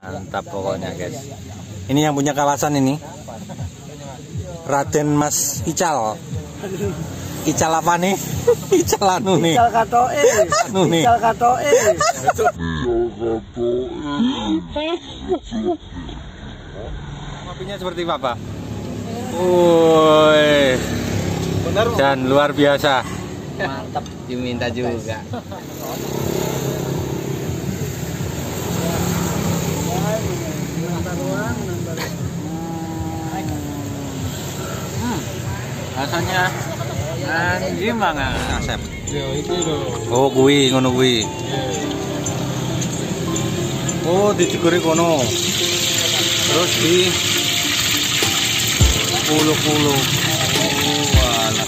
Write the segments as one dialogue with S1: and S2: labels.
S1: Mantap pokoknya guys. Ini yang punya kawasan ini Raden Mas Ical. Ical apa nih? Ical anu nih.
S2: Ical katoe.
S1: Anu nih.
S2: Ical katoe.
S1: Kopinya seperti apa? Woi. Dan luar biasa.
S3: Mantap, diminta juga. Rasanya gimana?
S1: Asep. Oh, kuwi ngono kuwi. Oh, digoreng kono. Terus di puluh-puluh. Walah.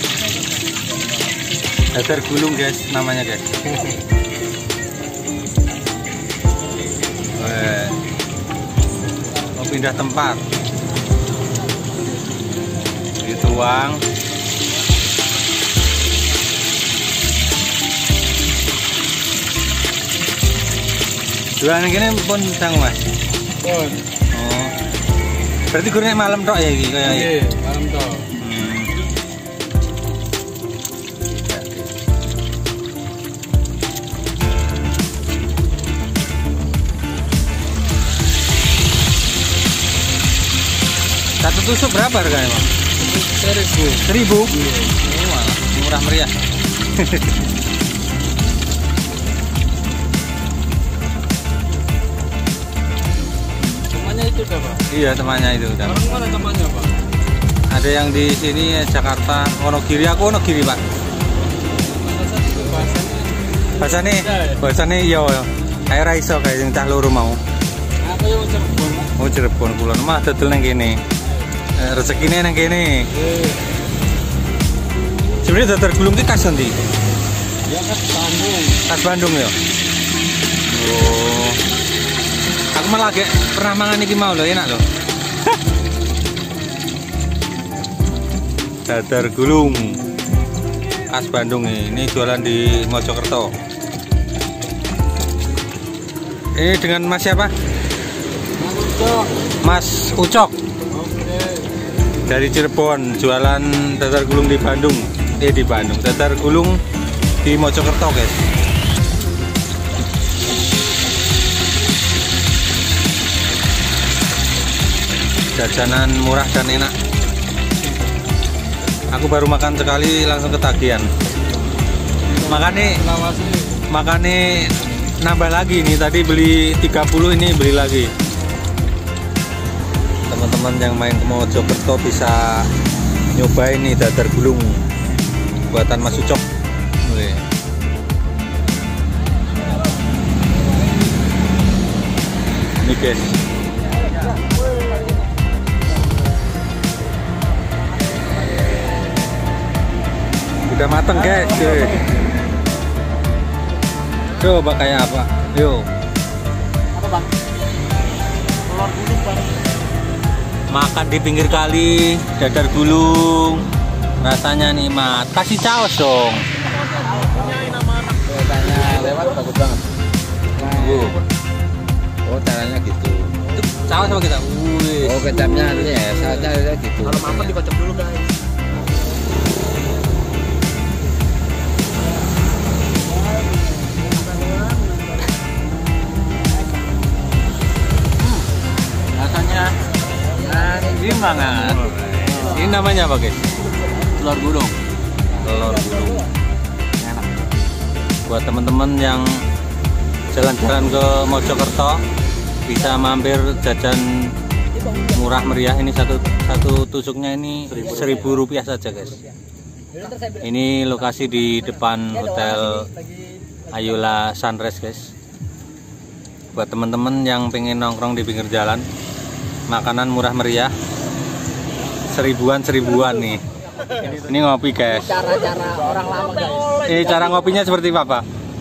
S1: Dadar gulung guys, namanya guys. Mau pindah tempat. Dituang. Jualan gini pun sang mas.
S2: Pun.
S1: Oh. Berarti gorengnya malam tok ya iki kaya iki.
S2: Iya, malam tok.
S1: Satu tusuk berapa harganya, Bang? 1.000. 1.000? Oh, malah murah meriah.
S2: Temannya itu udah, Pak?
S1: Iya, temannya itu udah.
S2: Orang mana temannya, Pak?
S1: Ada yang di sini Jakarta, Wonogiri. Aku Wonogiri, Pak. Bahasane iya. Kayak ra iso kayak sing cah loro mau.
S2: Aku yang Cirebon.
S1: Oh, Cirebon kula mah dodol nang kene. Rezekine nang kene. Sebenarnya dadar gulung ki khas endi?
S2: Ya khas Bandung.
S1: Khas Bandung ya. Oh. Aku malah lagi pernah mangan iki mau lho, enak lho. Dadar gulung khas Bandung ini jualan di Mojokerto. Ini dengan Mas siapa? Mas Ucok. Dari Cirebon, jualan dadar gulung di Bandung. Di Bandung, dadar gulung di Mojokerto, guys. Jajanan murah dan enak. Aku baru makan sekali langsung ketagihan. Makanya nambah lagi nih, tadi beli 30 ini beli lagi. Teman-teman yang main ke Mojokerto bisa nyobain nih dadar gulung buatan Mas Ucok. Ini guys. Udah mateng guys. Coba kayak apa? Yuk.
S2: Apa, Bang? Telur gulung, Bang.
S1: Makan di pinggir kali, dadar gulung, rasanya nikmat. Kasih caos dong.
S3: Tanya lewat bagus banget. Oh, caranya gitu.
S1: Itu caos apa kita?
S3: Oh, kecapnya ya, saatnya gitu.
S2: Kalau mampet dikocok dulu, guys.
S1: Rasanya gimana? Ini namanya apa guys?
S3: Telur gulung.
S1: Telur gulung. Enak. Buat teman-teman yang jalan-jalan ke Mojokerto bisa mampir jajan murah meriah. Ini satu tusuknya ini Rp1.000 saja guys. Ini lokasi di depan Hotel Ayula Sunrise guys. Buat teman-teman yang pengen nongkrong di pinggir jalan, makanan murah meriah, seribuan nih. Ini ngopi guys.
S2: Cara-cara orang lama, guys.
S1: Ini cara ngopinya seperti apa?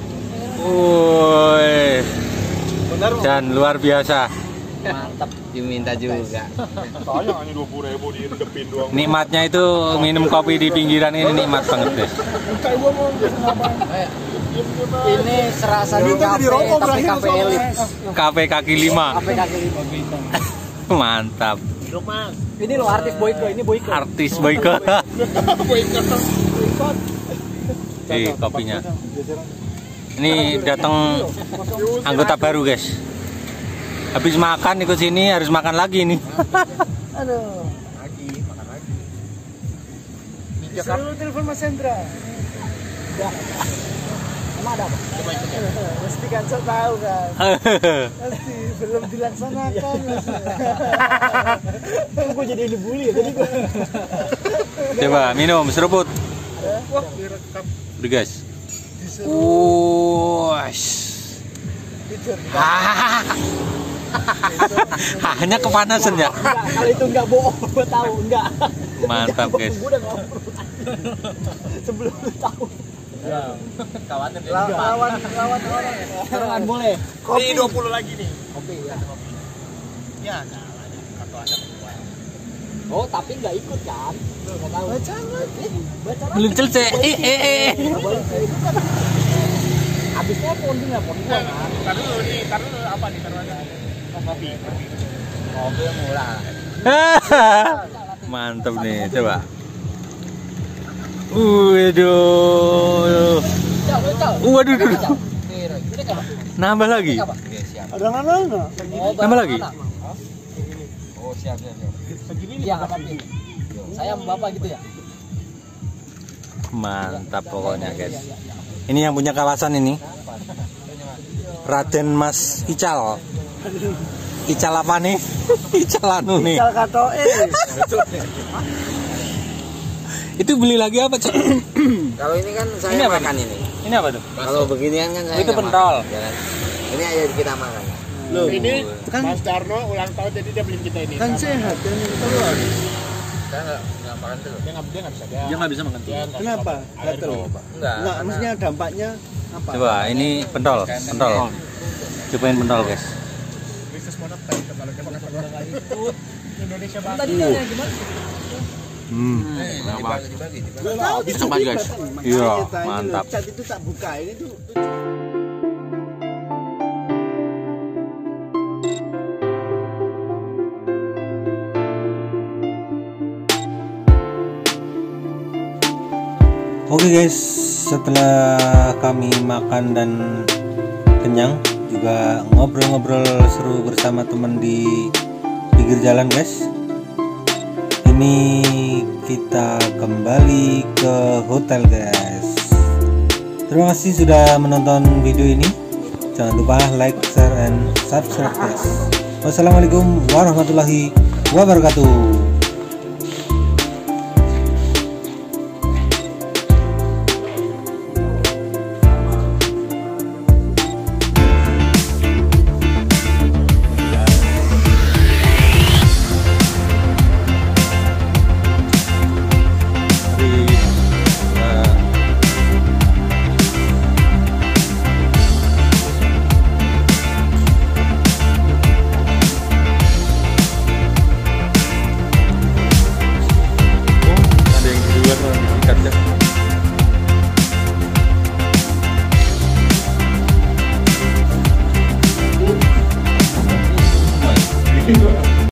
S1: Woi. Dan luar biasa.
S3: Mantap, diminta juga.
S2: Soalnya hanya 20.000 di depin doang.
S1: Nikmatnya itu minum kopi di pinggiran ini nikmat banget guys.
S4: Ini serasa di
S2: Minta jadi
S4: kafe,
S2: rokok
S4: tapi
S2: berakhir
S4: kafe
S2: soalnya.
S4: elit.
S1: Kafe kaki lima.
S4: Kafe kaki lima.
S1: Mantap.
S2: Duduk Mas.
S4: Ini lo artis Boyko, ini Boyko.
S1: Artis Boyko.
S2: Boykot.
S1: Kopinya. Ini datang anggota baru guys. Habis makan ikut sini harus makan lagi nih.
S4: Aduh.
S2: Makan lagi.
S4: Disuruh telepon Mas Hendra. Udah. Emang ada apa?
S2: Coba ikut ya.
S4: Mesti kan saya tahu kan. Pasti belum dilaksanakan. Gue jadi dibully ya tadi gue.
S1: Coba minum seruput.
S2: Wah, direkam.
S1: Udah guys. Hanya kepanasan ya.
S4: Kalau itu enggak bohong, gue tahu enggak.
S1: Mantap guys.
S4: Gue udah ngobrol. Sebelum lu tahu.
S2: Kawatir
S4: Lawan orang. Serangan boleh.
S2: Kopi 20 lagi nih.
S4: Kopi ya.
S2: Ya, kalah. Kartu ada kedua.
S4: Oh, tapi enggak ikut kan? Enggak tahu. Bacaan lagi. Bacaan.
S1: Belum selesai.
S4: Habisnya pon gua kan.
S2: Karena apa nih? Karena ada kopi.
S3: Mobil murah.
S1: Mantap nih, coba. Waduh. Waduh. Nambah lagi.
S4: Ada mana?
S1: Nambah lagi.
S3: Oh, siap.
S4: Segini ya, tapi saya sama Bapak gitu ya.
S1: Mantap pokoknya guys. Ini yang punya kawasan ini. Raden Mas Ical. Ical apa nih? Ical anu nih.
S4: Ical katoe.
S1: Itu beli lagi apa, Cek?
S3: Kalau ini kan saya
S1: Ini apa
S3: makan ini.
S1: Ini apa tuh?
S3: Kalau beginian kan saya
S1: itu
S3: nggak
S1: pentol.
S3: makan, ya kan? Ini aja kita makan.
S2: Loh, ini
S4: kan
S2: Mas Darno ulang tahun jadi dia beliin kita ini.
S4: Kan sehat kan telur.
S3: Saya nggak makan dulu.
S2: Dia nggak bisa dia.
S1: Dia nggak bisa makan
S2: Dia nggak
S4: Kenapa?
S2: suka alergi.
S4: Gatel.
S3: Enggak.
S4: Enggak,
S3: karena-
S4: maksudnya dampaknya apa?
S1: Coba, ini pentol. Cobain pentol, guys.
S2: Bisnis moneter kalau dia makan telur. Indonesia banget.
S4: Tadi nanya gimana?
S3: Dibagi. Coba guys.
S1: Iya, mantap.
S4: Cat itu tak buka ini tuh.
S1: Oke guys, setelah kami makan dan kenyang, juga ngobrol-ngobrol seru bersama teman di pinggir jalan guys. Ini kita kembali ke hotel guys. Terima kasih sudah menonton video ini. Jangan lupa like, share, and subscribe guys. Wassalamualaikum warahmatullahi wabarakatuh.